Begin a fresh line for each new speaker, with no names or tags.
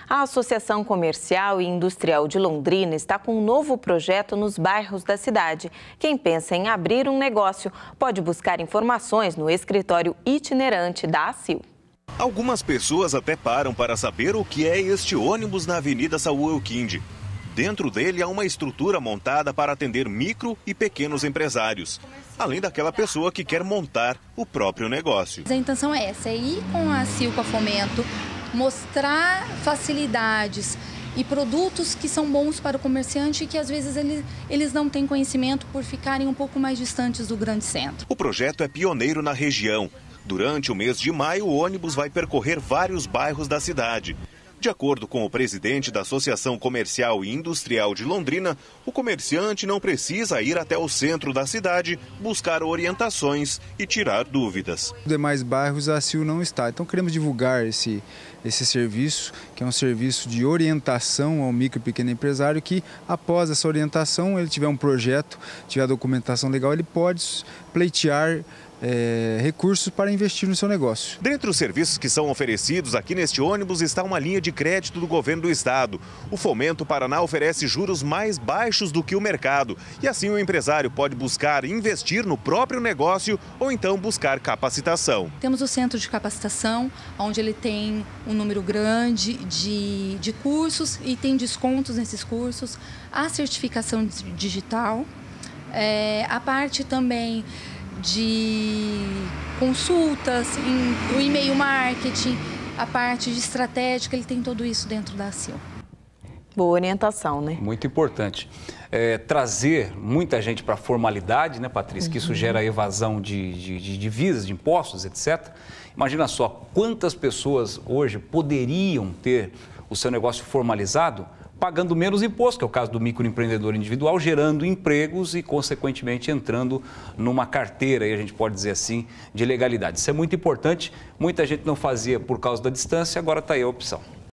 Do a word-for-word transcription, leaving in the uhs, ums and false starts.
A Associação Comercial e Industrial de Londrina está com um novo projeto nos bairros da cidade. Quem pensa em abrir um negócio pode buscar informações no escritório itinerante da ACIL.
Algumas pessoas até param para saber o que é este ônibus na Avenida Saúl Elquinde. Dentro dele há uma estrutura montada para atender micro e pequenos empresários, além daquela pessoa que quer montar o próprio negócio.
A intenção é essa, é ir com a ACIL, com a Fomento, mostrar facilidades e produtos que são bons para o comerciante e que às vezes eles, eles não têm conhecimento por ficarem um pouco mais distantes do grande centro.
O projeto é pioneiro na região. Durante o mês de maio, o ônibus vai percorrer vários bairros da cidade. De acordo com o presidente da Associação Comercial e Industrial de Londrina, o comerciante não precisa ir até o centro da cidade buscar orientações e tirar dúvidas.
Nos demais bairros a ACIL não está, então queremos divulgar esse, esse serviço, que é um serviço de orientação ao micro e pequeno empresário, que após essa orientação, ele tiver um projeto, tiver a documentação legal, ele pode pleitear É, recursos para investir no seu negócio.
Dentre os serviços que são oferecidos aqui neste ônibus está uma linha de crédito do governo do estado. O Fomento Paraná oferece juros mais baixos do que o mercado e assim o empresário pode buscar investir no próprio negócio ou então buscar capacitação.
Temos o centro de capacitação, onde ele tem um número grande de, de cursos e tem descontos nesses cursos, a certificação digital, é, a parte também de consultas, em, o e-mail marketing, a parte de estratégica, ele tem tudo isso dentro da ACIL.
Boa orientação, né?
Muito importante. É, trazer muita gente para a formalidade, né, Patrícia, uhum. que isso gera evasão de, de, de divisas, de impostos, etcétera. Imagina só quantas pessoas hoje poderiam ter o seu negócio formalizado pagando menos imposto, que é o caso do microempreendedor individual, gerando empregos e, consequentemente, entrando numa carteira, aí a gente pode dizer assim, de legalidade. Isso é muito importante, muita gente não fazia por causa da distância, agora está aí a opção.